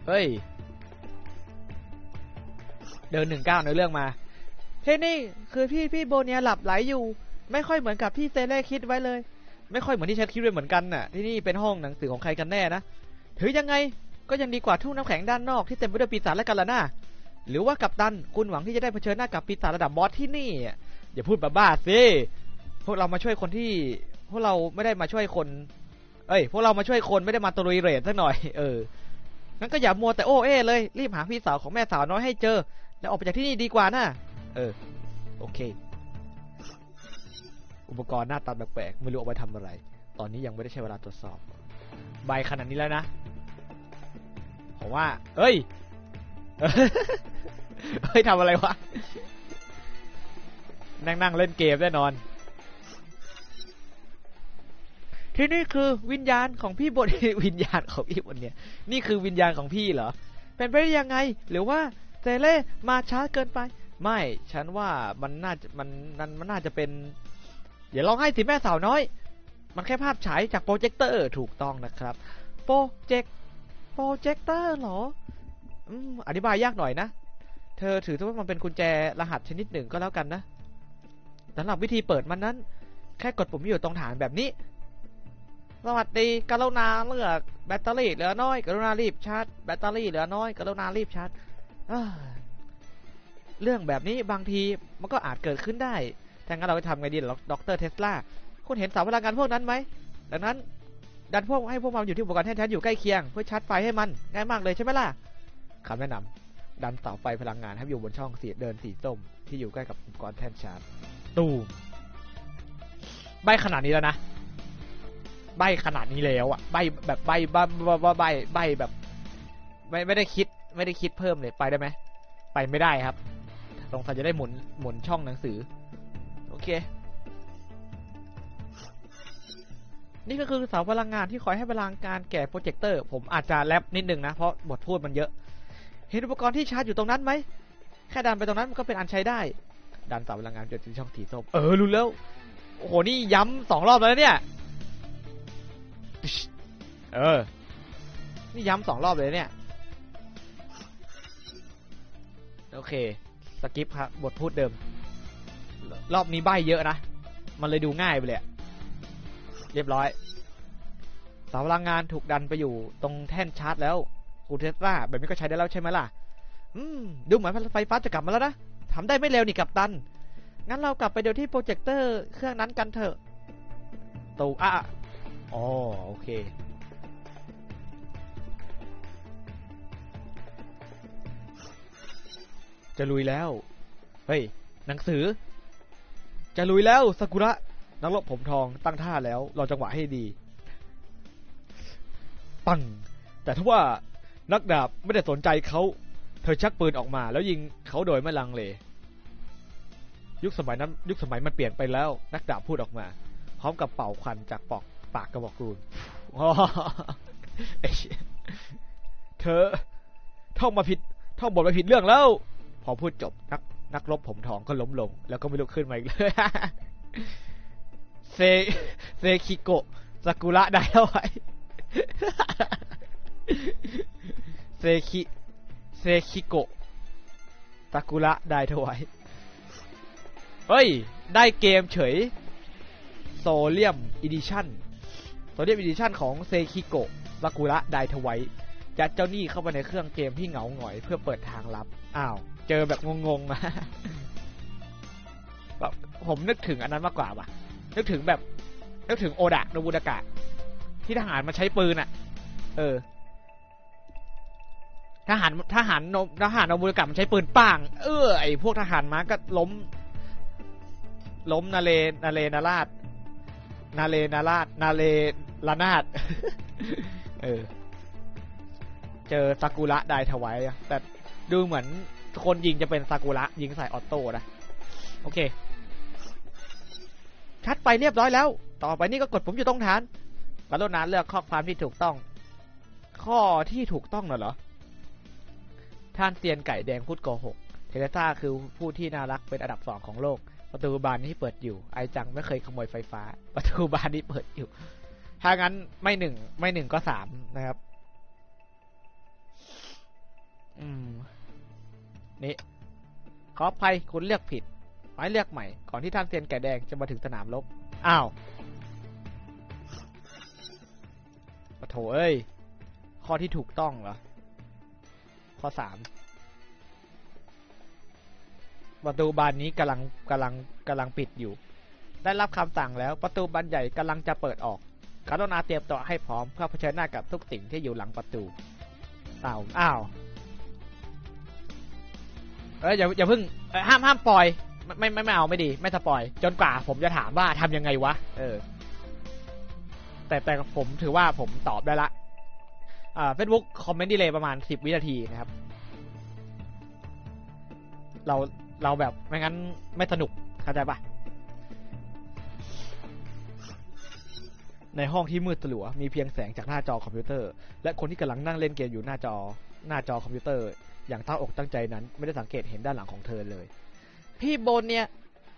เฮ้ยเดิน19ในเรื่องมาที่นี่คือพี่โบเนียหลับไหลอยู่ไม่ค่อยเหมือนกับที่เซเล่คิดไว้เลยไม่ค่อยเหมือนที่ฉันคิดไว้เหมือนกันน่ะที่นี่เป็นห้องหนังสือของใครกันแน่นะถือยังไงก็ยังดีกว่าทุ่งน้ำแข็งด้านนอกที่เต็มไปด้วยปีศาจและกันล่ะนะหรือว่ากัปตันคุณหวังที่จะได้เผชิญหน้ากับปีศาจระดับบอสที่นี่อย่าพูดบ้าๆสิพวกเรามาช่วยคนที่พวกเราไม่ได้มาช่วยคนพวกเรามาช่วยคนไม่ได้มาตะลุยเรดซะหน่อยงั้นก็อย่ามัวแต่โอ้เลยรีบหาพี่สาวของแม่สาวน้อยให้เจอแล้วออกไปจากที่นี่ดีกว่านะโอเคอุปกรณ์หน้าตาแปลกๆไม่รู้เอาไปทำอะไรตอนนี้ยังไม่ได้ใช้เวลาตรวจสอบใบขนาดนี้แล้วนะผมว่าเฮ้ยทำอะไรวะนั่งเล่นเกมแน่นอนที่นี่คือวิญญาณของพี่บนวิญญาณของพี่บนเนี่ยนี่คือวิญญาณของพี่เหรอเป็นไปได้ยังไงหรือว่าเซเล่มาช้าเกินไปไม่ฉันว่ามันน่าจะเป็นอย่าร้องไห้สิแม่สาวน้อยมันแค่ภาพฉายจากโปรเจคเตอร์ถูกต้องนะครับโปรเจคเตอร์เหรออธิบายยากหน่อยนะเธอถือว่ามันเป็นกุญแจรหัสชนิดหนึ่งก็แล้วกันนะสำหรับวิธีเปิดมันนั้นแค่กดปุ่มที่อยู่ตรงฐานแบบนี้สวัสดีกรุณาเลือกแบตเตอรี่เหลือน้อยกรุณารีบชาร์จแบตเตอรี่เหลือน้อยกรุณารีบชาร์จเรื่องแบบนี้บางทีมันก็อาจเกิดขึ้นได้ถ้างั้นเราไปทำไงดีดร.เทสลาคุณเห็นเสาพลังงานพวกนั้นไหมดังนั้นดันให้พวกมันอยู่ที่อุปกรณ์แท่นอยู่ใกล้เคียงเพื่อชาร์จไฟให้มันง่ายมากเลยใช่ไหมล่ะคำแนะนำดันเสาไฟพลังงานให้อยู่บนช่องเดินสีส้มที่อยู่ใกล้กับอุปกรณ์แท่นชาร์จตูมใบขนาดนี้แล้วนะใบขนาดนี้แล้วอะใบแบบใบแบบไม่ได้คิดเพิ่มเลยไปได้ไหมไปไม่ได้ครับตรงจะได้หมุนช่องหนังสือโอเคนี่ก็คือเสาพลังงานที่คอยให้พลังงานแก่โปรเจคเตอร์ผมอาจจะแรปนิดนึงนะเพราะบทพูดมันเยอะเห็นอุปกรณ์ที่ชาร์จอยู่ตรงนั้นไหมแค่ดันไปตรงนั้นมันก็เป็นอันใช้ได้ดันเสาพลังงานจนถึงช่องสีส้มรู้แล้วโอ้โหนี่ย้ำ2 รอบแล้วเนี่ยนี่ย้ำ2 รอบเลยเนี่ยโอเคสกิปครับบทพูดเดิมรอบนี้ใบ้เยอะนะมันเลยดูง่ายไปเลยเรียบร้อยเสาพลังงานถูกดันไปอยู่ตรงแท่นชาร์จแล้วคุณเทสลาแบบนี้ก็ใช้ได้แล้วใช่ไหมล่ะดูเหมือนไฟฟ้าจะกลับมาแล้วนะทำได้ไม่เร็วนี่กัปตันงั้นเรากลับไปดูที่โปรเจคเตอร์เครื่องนั้นกันเถอะตูโอเคจะลุยแล้วเฮ้ยหนังสือจะลุยแล้วซากุระนักรบผมทองตั้งท่าแล้วรอจังหวะให้ดีปังแต่ถ้าว่านักดาบไม่ได้สนใจเขาเธอชักปืนออกมาแล้วยิงเขาโดยไม่ลังเลยุคสมัยมันเปลี่ยนไปแล้วนักดาบพูดออกมาพร้อมกับเป่าควันจากปากกระบอกรูนเธอท่องบทมาผิดเรื่องแล้วพอพูดจบนักรบผมทองก็ล้มลงแล้วก็ไม่ลุกขึ้นมาอีกเลยเซคิโกะซากุระได้เอาไว้เซคิโกะซากุระได้เอาไว้เฮ้ยได้เกมเฉยโซเลียมอีดิชั่นของเซคิโกะซากุระได้เอาไว้ยัดเจ้าหนี้เข้าไปในเครื่องเกมที่เหงาหงอยเพื่อเปิดทางลับเจอแบบงงๆมาแบบผมนึกถึงอันนั้นมากกว่านึกถึงโอดะโนบุดากะที่ทหารมาใช้ปืนทหารโนบุดากะมันใช้ปืนป้างไอพวกทหารม้าก็ล้มนาเลนาราดเจอซากุระได้ถวายแต่ดูเหมือนคนยิงจะเป็นซากุระยิงใส่ออโต้นะโอเคชัดไปเรียบร้อยแล้วต่อไปนี่ก็กดปุ่มอยู่ตรงฐานกรุณาเลือกข้อความที่ถูกต้องข้อที่ถูกต้องเหรอท่านเซียนไก่แดงพูดโกหกเทเลซ่าคือผู้ที่น่ารักเป็นอันดับ2ของโลกประตูบานนี้เปิดอยู่ไอจังไม่เคยขโมยไฟฟ้าประตูบานนี้เปิดอยู่ถ้างั้นไม่1ก็3นะครับนี่ขออภัยคุณเลือกผิดไว้เลือกใหม่ก่อนที่ท่านเซียนไก่แดงจะมาถึงสนามรบอ้าวปะโถเอ้ยข้อที่ถูกต้องเหรอข้อ 3ประตูบานนี้กำลังปิดอยู่ได้รับคำสั่งแล้วประตูบานใหญ่กำลังจะเปิดออกกรุณาเตรียมตัวให้พร้อมเพื่อเผชิญหน้ากับทุกสิ่งที่อยู่หลังประตูอ้าวอย่าเพิ่งห้ามปล่อยไม่เอาไม่ดีไม่สปอยจนกว่าผมจะถามว่าทำยังไงวะแต่ผมถือว่าผมตอบได้ละFacebook คอมเมนต์ดีเลย์ประมาณ10 วินาทีนะครับเราแบบไม่งั้นไม่สนุกเข้าใจปะในห้องที่มืดสลัวมีเพียงแสงจากหน้าจอคอมพิวเตอร์และคนที่กำลังนั่งเล่นเกมอยู่หน้าจอคอมพิวเตอร์อย่างตั้งอกตั้งใจนั้นไม่ได้สังเกตเห็นด้านหลังของเธอเลยพี่โบนเนี่ย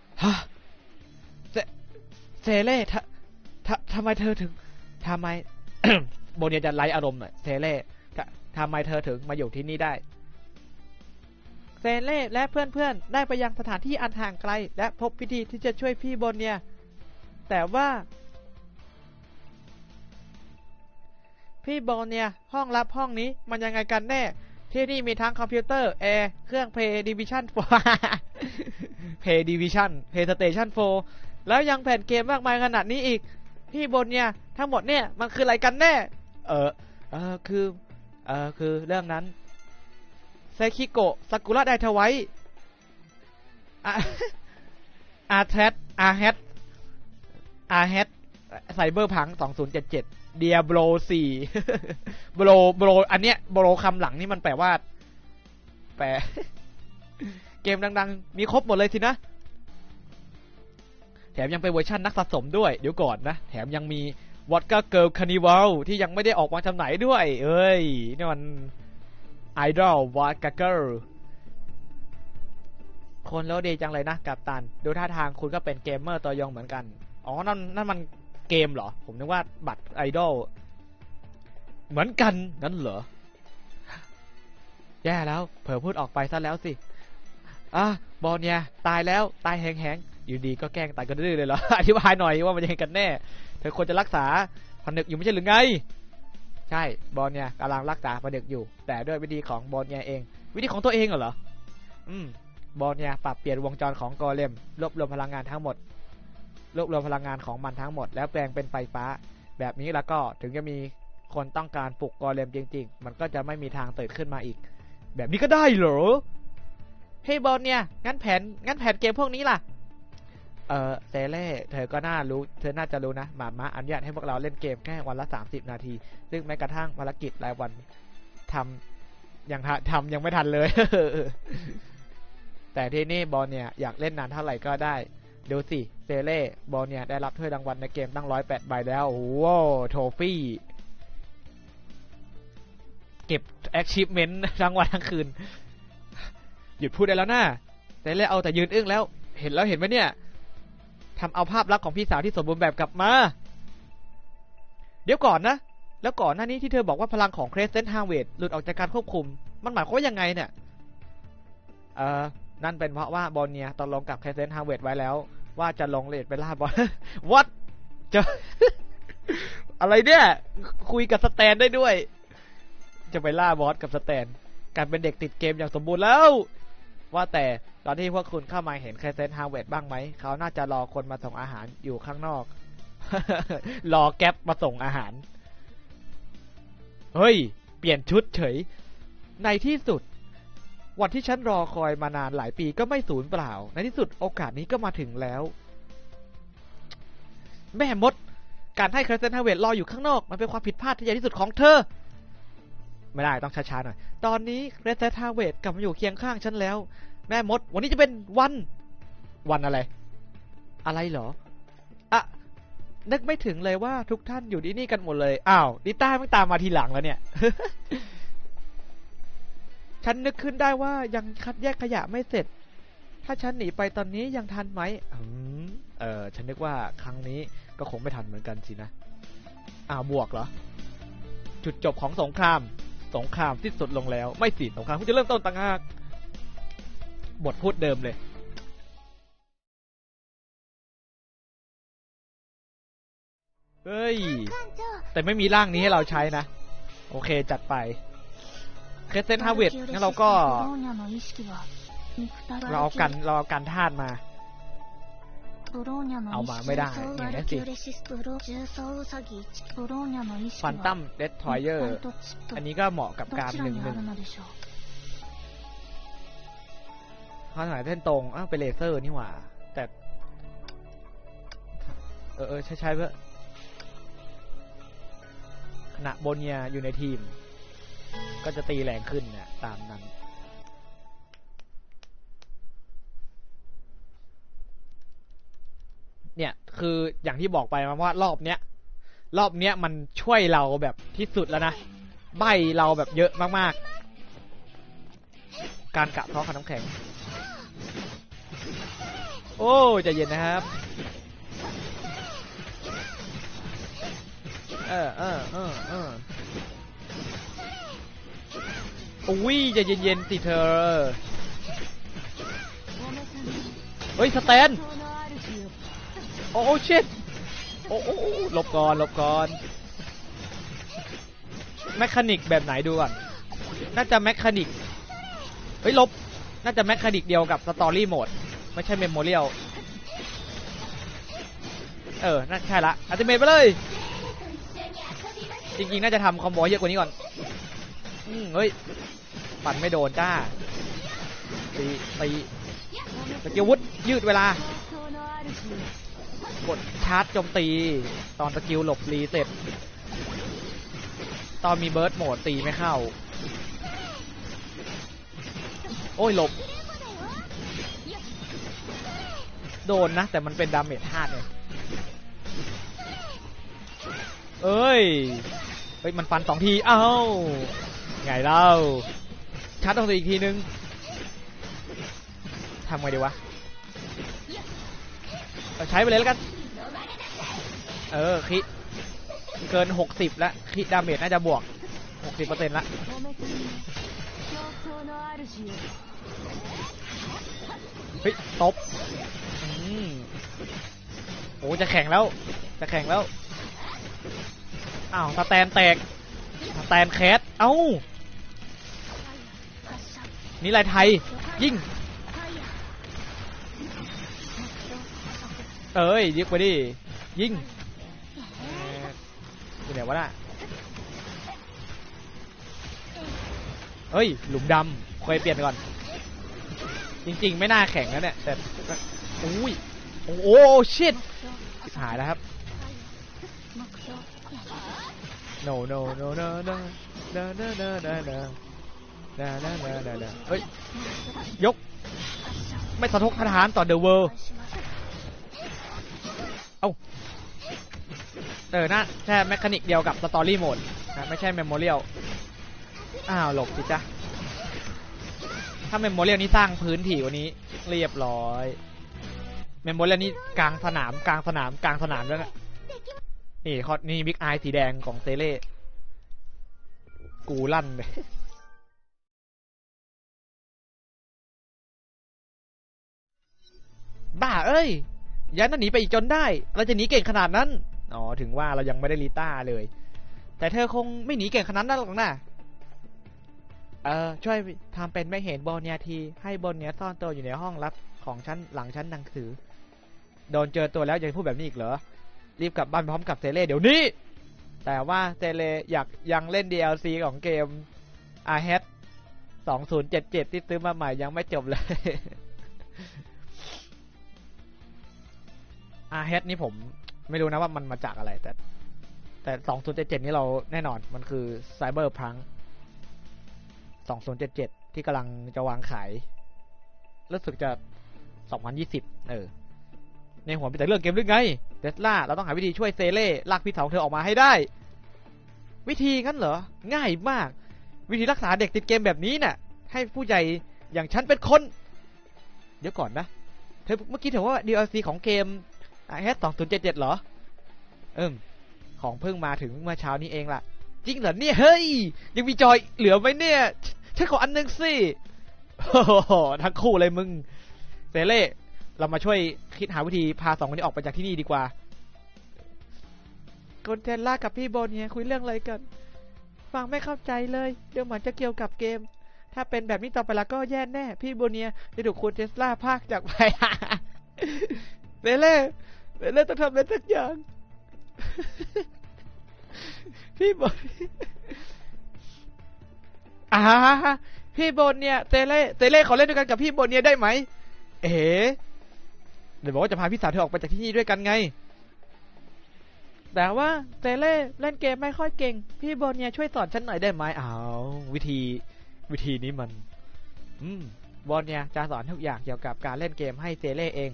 เซเล่ทำไมเธอถึงทำไม โบนเนี่ยจะไร้อารมณ์หน่อยเซเล่ทำไมเธอถึงมาอยู่ที่นี่ได้เซเล่และเพื่อนๆได้ไปยังสถานที่อันห่างไกลและพบวิธีที่จะช่วยพี่โบนเนี่ยแต่ว่าพี่โบนเนี่ยห้องลับห้องนี้มันยังไงกันแน่ที่นี่มีทั้งคอมพิวเตอร์แอร์เครื่อง PlayDivision 4 PlayStation 4แล้วยังแผ่นเกมมากมายขนาดนี้อีกพี่โบนเนี่ยทั้งหมดเนี่ยมันคืออะไรกันแน่คือเรื่องนั้นเซคิโกะซากุระไดทไวอาร์แฮทไซเบอร์พัง2077เดียโบร4โบรอันเนี้ยโบรคำหลังนี่มันแปลเกมดังๆมีครบหมดเลยสินะแถมยังเป็นเวอร์ชันนักสะสมด้วยเดี๋ยวก่อนนะแถมยังมีวอดก้าเกิร์ลคานิวัลที่ยังไม่ได้ออกวางจำหน่ายด้วยนี่มันไอดอลวอดก้าเกิร์ลคนแล้วดีจังเลยนะกัปตันดูท่าทางคุณก็เป็นเกมเมอร์ตัวยงเหมือนกันอ๋อนั่นมันเกมเหรอผมนึกว่าบัตรไอดอลเหมือนกันนั่นเหรอแย่แล้วเผลอพูดออกไปซะแล้วสิบอลเนี่ยตายแล้วตายแหงอยู่ดีก็แกล้งตายกันดื้อเลยเหรอ อธิบายหน่อยว่ามันยังไงกันแน่เธอควรจะรักษาผนึกอยู่ไม่ใช่หรือไงใช่บอลเนี่ยกำลังรักษาผนึกอยู่แต่ด้วยวิธีของบอลเนี่ยเองวิธีของตัวเองเหรอบอลเนี่ยปรับเปลี่ยนวงจรของโกเลมรวบรวมพลังงานทั้งหมดรวบรวมพลังงานของมันทั้งหมดแล้วแปลงเป็นไฟฟ้าแบบนี้แล้วก็ถึงจะมีคนต้องการปลุกโกเลมจริงๆมันก็จะไม่มีทางตื่นขึ้นมาอีกแบบนี้ก็ได้เหรอเฮ้ยบอลเนี่ยงั้นแผนเกมพวกนี้ล่ะเซเล่เธอก็น่าจะรู้นะหมาอนุญาตให้พวกเราเล่นเกมแค่วันละ30 นาทีซึ่งแม้กระทั่งภารกิจรายวันทำยังไม่ทันเลย แต่ที่นี่บอลเนี่ยอยากเล่นนานเท่าไหร่ก็ได้ดูสิเซเล่บอลเนี่ยได้รับถ้วยรางวัลในเกมตั้ง108 ใบแล้วโอ้โหโทฟี่เก็บ achievement ทั้งวันทั้งคืนหยุดพูดได้แล้วนะเซเล่เอาแต่ยืนอึ้งแล้วเห็นไหมเนี่ยทำเอาภาพลักษณ์ของพี่สาวที่สมบูรณ์แบบกลับมาเดี๋ยวก่อนนะแล้วก่อนหน้านี้ที่เธอบอกว่าพลังของเครสเซนต์ฮาร์เวดหลุดออกจากการควบคุมมันหมายความว่ายังไงเนี่ยนั่นเป็นเพราะว่าบอลเนี่ยตกลงกับเครสเซนต์ฮาร์เวดไว้แล้วว่าจะลงเลดไปล่าบอล What จะ อะไรเนี่ยคุยกับสแตนได้ด้วยจะไปล่าบอสกับสแตนการเป็นเด็กติดเกมอย่างสมบูรณ์แล้วว่าแต่ตอนที่พวกคุณเข้ามาเห็นเครสเซนต์ฮาร์เวดบ้างไหมเขาน่าจะรอคนมาส่งอาหารอยู่ข้างนอก รอแก๊ปมาส่งอาหารเฮ้ยเปลี่ยนชุดเฉยในที่สุดวันที่ฉันรอคอยมานานหลายปีก็ไม่สูญเปล่าในที่สุดโอกาสนี้ก็มาถึงแล้วแม่มดการให้เครสเซนต์ฮาร์เวดรออยู่ข้างนอกมันเป็นความผิดพลาดที่ใหญ่ที่สุดของเธอไม่ได้ต้องช้าๆหน่อยตอนนี้เครสเซนต์ฮาร์เวดกลับมาอยู่เคียงข้างฉันแล้วแม่มดวันนี้จะเป็นวันอะไรเหรอนึกไม่ถึงเลยว่าทุกท่านอยู่ที่นี่กันหมดเลยอ้าวดิต้าไม่ตามมาทีหลังแล้วเนี่ย ฉันนึกขึ้นได้ว่ายังคัดแยกขยะไม่เสร็จถ้าฉันหนีไปตอนนี้ยังทันไหมฉันนึกว่าครั้งนี้ก็คงไม่ทันเหมือนกันสินะบวกเหรอจุดจบของสงครามสงครามสิ้นสุดลงแล้วไม่สิสงครามเพิ่งจะเริ่มต้นต่างหากบทพูดเดิมเลยเฮ้ยแต่ไม่มีร่างนี้ให้เราใช้นะโอเคจัดไปเคสเซนฮาเวดงั้นเราก็เราเอากันธาตุมาเอามาไม่ได้อย่างนี้สิฟันตัมเดสทรอยเออร์อันนี้ก็เหมาะกับการ1-1เขาถ่ายเส้นตรงเป็นเลเซอร์นี่หว่าแต่ใช้เพื่อขณะโบเนียอยู่ในทีมก็จะตีแรงขึ้นเนี่ยตามนั้นเนี่ยคืออย่างที่บอกไปว่ารอบเนี้ยมันช่วยเราแบบที่สุดแล้วนะใบเราแบบเยอะมากๆการกะท้อขน้ำแข็งโอ้ใจเย็นนะครับอุ้ยใจเย็นๆสิเธอเฮ้ยสแตนโอ้ชิตโอ้หลบก่อนแมคานิกแบบไหนดูก่อนน่าจะแมคานิกเฮ้ยลบน่าจะแมคานิกเดียวกับสตอรี่โหมดไม่ใช่เมมโมเรียลน่าใช่ละอัลติเมทไปเลยจริงๆน่าจะทำคอมโบเยอะกว่านี้ก่อนเฮ้ยปั่นไม่โดนจ้าตีสกิลวุฒยืดเวลากดชาร์จโจมตีตอนสกิลหลบรีเสร็จตอนมีเบิร์ดโหมดตีไม่เข้าโอ้ยหลบโดนนะแต่มันเป็นดาเมจ5เนี่ยเฮ้ยมันฟัน2ทีเอ้าไงเล่าชาร์จต้องตีอีกทีนึงทำไงดีวะใช้ไปเลยแล้วกันคิเกิน60แล้วคิดาเมจน่าจะบวก 60% ละเฮ้ยตบโอ้จะแข่งแล้วอ้าวสแตนแตกสแตนแคสเอ้านี่ลายไทยยิงยิงไปดิยิงอยู่ไหนวะน่ะหลุมดำเคยเปลี่ยนก่อนจริงๆไม่น่าแข่งแล้วเนี่ยแต่อุ้ยโอ้ชิตหายแล้วครับno เฮ้ยยกไม่สะทกสถานต่อเดอะเวิลด์น่าแค่แมคานิกเดียวกับสตอรี่โหมดนะไม่ใช่เมมโมเรียลหลบสิจ๊ะถ้าเมมโมเรียลนี้สร้างพื้นที่กว่านี้เรียบร้อยเมมโมเรียลนี้กลางสนามด้วยนะนี่บิ๊กไอสีแดงของเซเล่กูลั่นเลยบ้ายันนั่นหนีไปอีกจนได้เราจะหนีเก่งขนาดนั้นถึงว่าเรายังไม่ได้ลีต้าเลยแต่เธอคงไม่หนีเก่งขนาดนั้นหรอกนะช่วยทำเป็นไม่เห็นโบเนียทีให้โบเนียซ่อนตัวอยู่ในห้องลับของชั้นหลังชั้นหนังสือโดนเจอตัวแล้วยังพูดแบบนี้อีกเหรอรีบกลับบ้านพร้อมกับเซเล่เดี๋ยวนี้แต่ว่าเซเล่ยังเล่น DLC ของเกม Arhead 2077ที่ซื้อมาใหม่ยังไม่จบเลย Arhead นี่ผมไม่รู้นะว่ามันมาจากอะไรแต่2077นี่เราแน่นอนมันคือ Cyberpunk 2077ที่กำลังจะวางขายรู้สึกจะ2020ในหัวมีแต่เรื่องเกมหรือไงเทสลาเราต้องหาวิธีช่วยเซเล่ลากพี่เถาเธอออกมาให้ได้วิธีงั้นเหรอง่ายมากวิธีรักษาเด็กติดเกมแบบนี้น่ะให้ผู้ใหญ่อย่างฉันเป็นคนเดี๋ยวก่อนนะเธอเมื่อกี้เธอว่า DLC ของเกม Arhead 2077เหรอของเพิ่งมาถึงเมื่อเช้านี้เองล่ะจริงเหรอเนี่ยเฮ้ยยังมีจอยเหลือไหมเนี่ยฉันขออันนึงสิโอ้โหทั้งคู่เลยมึงเซเล่เรามาช่วยคิดหาวิธีพาสองคนนี้ออกไปจากที่นี่ดีกว่าคุณเทนล่ากับพี่โบเนี่ยคุยเรื่องอะไรกันฟังไม่เข้าใจเลยเดี๋ยวเหมือนจะเกี่ยวกับเกมถ้าเป็นแบบนี้ต่อไปแล้วก็แย่แน่พี่โบเนียจะถูกคุณเทสลาพากจากไปเบเล่ต้องทำอะไรสักอย่างพี่โบพี่โบเนียเตเล่ขอเล่นด้วยกันกับพี่โบเนียได้ไหมเอ๋เดี๋ยวบอกว่าจะพาพี่สาวเธอออกไปจากที่นี่ด้วยกันไงแต่ว่าเตเล่เล่นเกมไม่ค่อยเก่งพี่โบเนียช่วยสอนฉันหน่อยได้ไหมวิธีนี้มันบอลเนี่ยจะสอนทุกอย่างเกี่ยวกับการเล่นเกมให้เซเล่เอง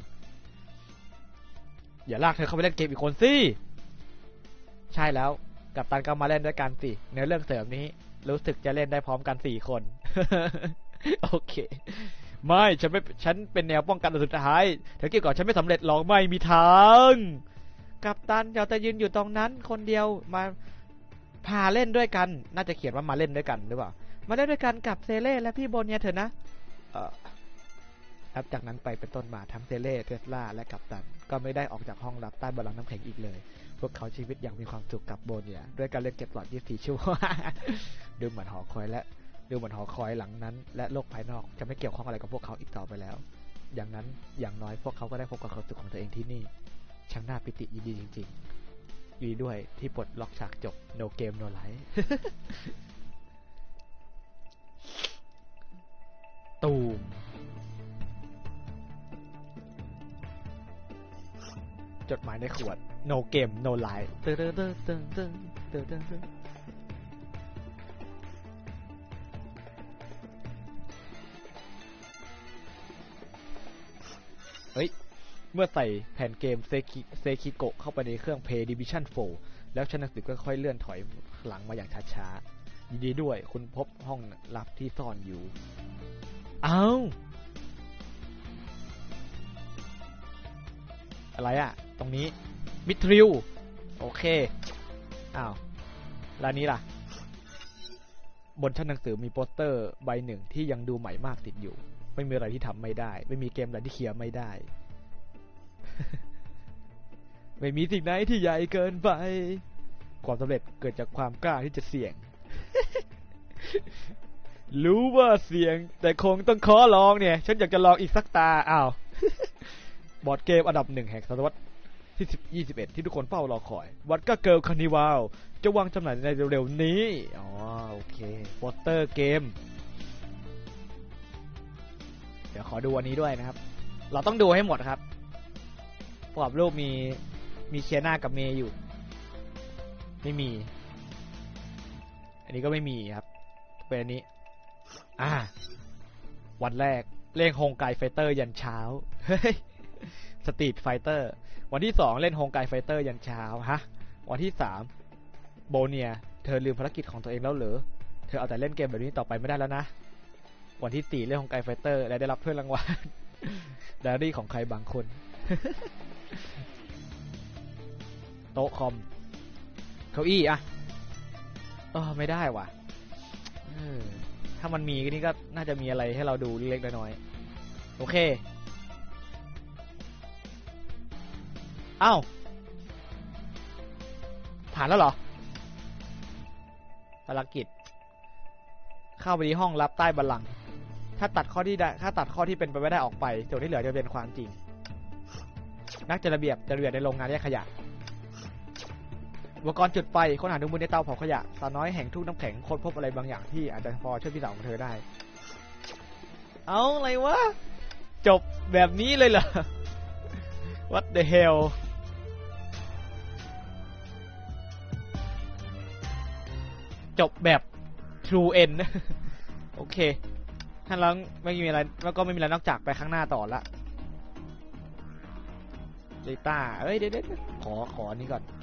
อย่าลากเธอเข้าไปเล่นเกมอีกคนสิใช่แล้วกับตันก็มาเล่นด้วยกันสิเนื้อเรื่องเสริมนี้รู้สึกจะเล่นได้พร้อมกัน4 คน โอเคไม่ฉันเป็นแนวป้องกันอันสุดท้ายเธอเกี่ยวกับฉันไม่สำเร็จหรอกไม่มีทางกับตันเราจะยืนอยู่ตรงนั้นคนเดียวมาพาเล่นด้วยกันน่าจะเขียนว่ามาเล่นด้วยกันหรือเปล่ามาเล่นด้วยกันกับเซเล่และพี่โบเนียเถอะนะนับจากนั้นไปเป็นต้นมาทั้งเซเล่เทสลาและกัปตันก็ไม่ได้ออกจากห้องลับใต้บัลลังก์น้ำแข็งอีกเลยพวกเขาชีวิตอย่างมีความสุขกับโบเนียด้วยการเล่นเก็บหลอด24 ชั่วโมง ดูเหมือนหอคอยหลังนั้นและโลกภายนอกจะไม่เกี่ยวข้องอะไรกับพวกเขาอีกต่อไปแล้วอย่างนั้นอย่างน้อยพวกเขาก็ได้พบกับความสุขของตัวเองที่นี่ช่างน่าปิติยินดีจริงๆดีด้วยที่ปลดล็อกฉากจบ no game no life ตูมจดหมายในขวด no game no life เฮ้ยเมื่อใส่แผ่นเกมเซคิโกะเข้าไปในเครื่อง Play Division 4 แล้วชั้นหนังสือก็ค่อยเลื่อนถอยหลังมาอย่างช้าๆยินดีด้วยคุณพบห้องลับที่ซ่อนอยู่อะไรอะตรงนี้มิทริลโอเคแล้วนี้ล่ะบนชั้นหนังสือมีโปสเตอร์ใบหนึ่งที่ยังดูใหม่มากติดอยู่ไม่มีอะไรที่ทำไม่ได้ไม่มีเกมอะไรที่เคลียร์ไม่ได้ ไม่มีสิ่งไหนที่ใหญ่เกินไปความสำเร็จเกิดจากความกล้าที่จะเสี่ยง รู้ว่าเสี่ยงแต่คงต้องขอลองเนี่ยฉันอยากจะลองอีกสักตาบอร์ดเกมอันดับ1แห่งศตวรรษที่21ที่ทุกคนเฝ้ารอคอยวัดก็เกิร์ลคาร์นิวัลจะวางจำหน่ายในเร็วๆนี้โอเคโปสเตอร์เกมเดี๋ยวขอดูอันนี้ด้วยนะครับเราต้องดูให้หมดครับประกอบรูปมีเคียน่ากับเมย์อยู่ไม่มีอันนี้ก็ไม่มีครับเป็นอันนี้วันแรกเล่นโฮงไกไฟเตอร์ยันเช้าเฮ้ยสตรีทไฟเตอร์วันที่2เล่นโฮงไกไฟเตอร์ยันเช้าวันที่3โบเนียเธอลืมภารกิจของตัวเองแล้วเหรอเธอเอาแต่เล่นเกมแบบนี้ต่อไปไม่ได้แล้วนะวันที่4เล่นโฮงไกไฟเตอร์และได้รับถ้วยรางวัลไดอารี่ของใครบางคน โต๊ะคอมเก้าอี้ไม่ได้ว่ะถ้ามันมีนี่ก็น่าจะมีอะไรให้เราดูเล็กๆน้อยๆโอเคผ่านแล้วเหรอภารกิจเข้าไปที่ห้องลับใต้บัลลังก์ถ้าตัดข้อที่เป็นไปไม่ได้ออกไปส่วนที่เหลือจะเป็นความจริงนักจัดระเบียบในโรงงานแยกขยะอุปกรณ์จุดไฟค้นหาดูมือในเตาเผาขยะสาวน้อยแห่งทุ่งน้ำแข็งค้นพบอะไรบางอย่างที่อาจจะพอช่วยพี่สาวของเธอได้อะไรวะจบแบบนี้เลยเหรอ What the hell จบแบบ True End โอเคท่านแล้วไม่มีอะไรแล้วก็ไม่มีอะไรนอกจากไปข้างหน้าต่อละลิต้าเดี๋ยวขอนี้ก่อน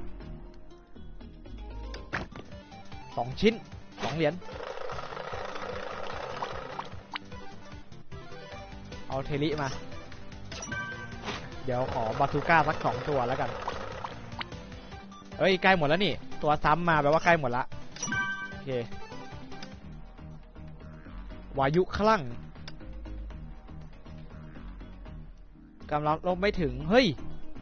2 ชิ้น 2 เหรียญเอาเทลิมาเดี๋ยวขอบาซูก้าสัก2 ตัวแล้วกันใกล้หมดแล้วนี่ตัวซ้ำมาแปลว่าใกล้หมดละเควายุคลั่งกำลังลงไม่ถึงเฮ้ย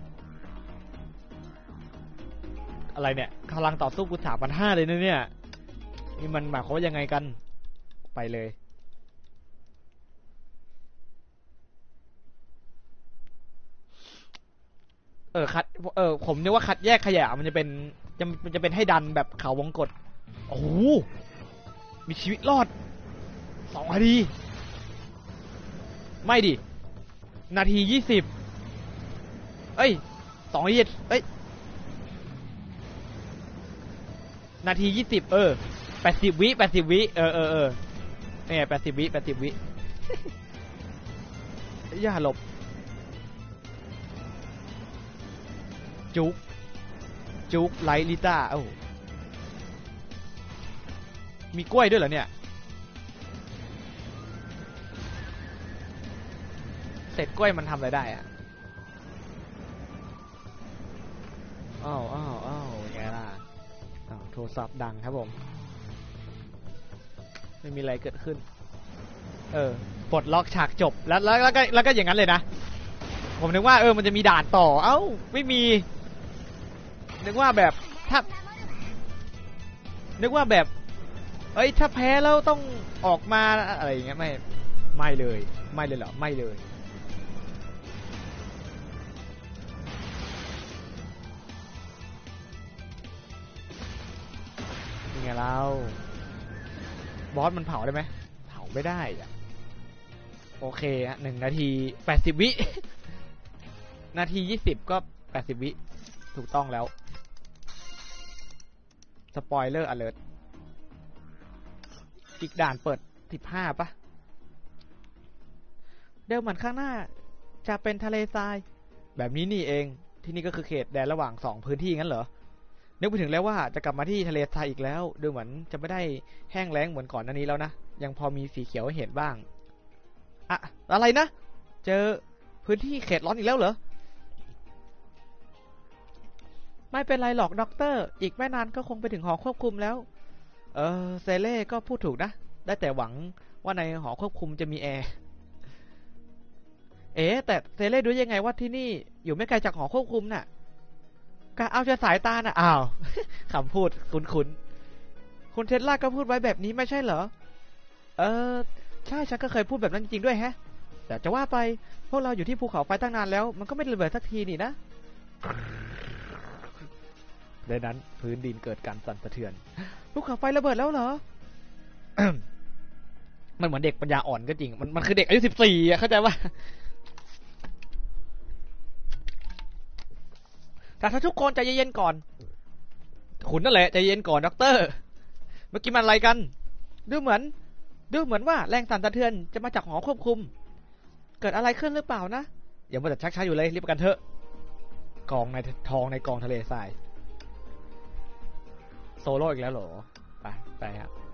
อะไรเนี่ยกำลังต่อสู้กู3,500เลยนะเนี่ยนี่มันหมายความว่ายังไงกันไปเลยผมนึกว่าคัดแยกขยะมันจะเป็นให้ดันแบบเขาวงกตโอ้โหมีชีวิตรอด2 นาทีไม่ดินาที20เอ้ย2 นาทีเอ้ยนาที2080 วิ80 วิเนี่ย80 วิ80 วิอย่าหลบจุกไลลิต้าโอ้มีกล้วยด้วยเหรอเนี่ยเศษกล้วยมันทำอะไรได้อะอ้าวยังไงล่ะโทรศัพท์ดังครับผมไม่มีอะไรเกิดขึ้นปลดล็อกฉากจบแล้วก็อย่างนั้นเลยนะผมนึกว่ามันจะมีด่านต่อไม่มีนึกว่าแบบถ้าถ้าแพ้แล้วต้องออกมาอะไรอย่างเงี้ยไม่เลยเหรอไม่เลยยังไงเราบอสมันเผาได้ไหมเผาไม่ได้อะโอเคฮะ1 นาที80 วินาที20ก็80 วิถูกต้องแล้วสปอยเลอร์อเลิร์ตอีกด่านเปิด15ปะเดี๋ยวเหมือนข้างหน้าจะเป็นทะเลทรายแบบนี้นี่เองที่นี่ก็คือเขตแดนระหว่าง2 พื้นที่งั้นเหรอนึกไปถึงแล้วว่าจะกลับมาที่ทะเลทรายอีกแล้วดูเหมือนจะไม่ได้แห้งแล้งเหมือนก่อนหน้านี้แล้วนะยังพอมีสีเขียวให้เห็นบ้างอะไรนะเจอพื้นที่เขตร้อนอีกแล้วเหรอไม่เป็นไรหรอกด็อกเตอร์อีกไม่นานก็คงไปถึงหอควบคุมแล้วเซเล่ก็พูดถูกนะได้แต่หวังว่าในหอควบคุมจะมีแอร์แต่เซเล่รู้ยังไงว่าที่นี่อยู่ไม่ไกลจากหอควบคุมน่ะกะเอาจะสายตาน่ะคำพูดคุ้นคุณเทสลาก็พูดไว้แบบนี้ไม่ใช่เหรอใช่ฉันก็เคยพูดแบบนั้นจริงด้วยแฮะแต่จะว่าไปพวกเราอยู่ที่ภูเขาไฟตั้งนานแล้วมันก็ไม่ระเบิดสักทีนี่นะดังนั้นพื้นดินเกิดการสั่นสะเทือนภูเขาไฟระเบิดแล้วเหรอ มันเหมือนเด็กปัญญาอ่อนก็จริงมันคือเด็กอายุ14เข้าใจว่าแต่ถ้าทุกคนใจเย็นๆก่อนคุณนั่นแหละใจเย็นก่อนด็อกเตอร์เมื่อกี้มันอะไรกันดูเหมือนว่าแรงสั่นสะเทือนจะมาจากหอควบคุมเกิดอะไรขึ้นหรือเปล่านะอย่ามาแต่ชักช้าอยู่เลยรีบกันเถอะกองในทองในกองทะเลทรายโซโล่อีกแล้วเหรอไปครับ